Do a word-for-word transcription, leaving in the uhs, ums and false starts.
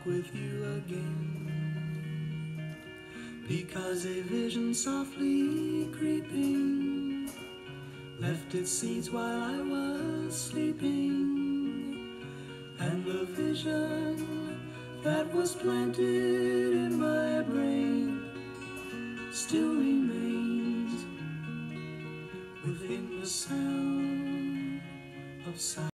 talk with you again, because a vision softly creeping left its seeds while I was sleeping, and the vision that was planted in my brain still remains within the sound of silence.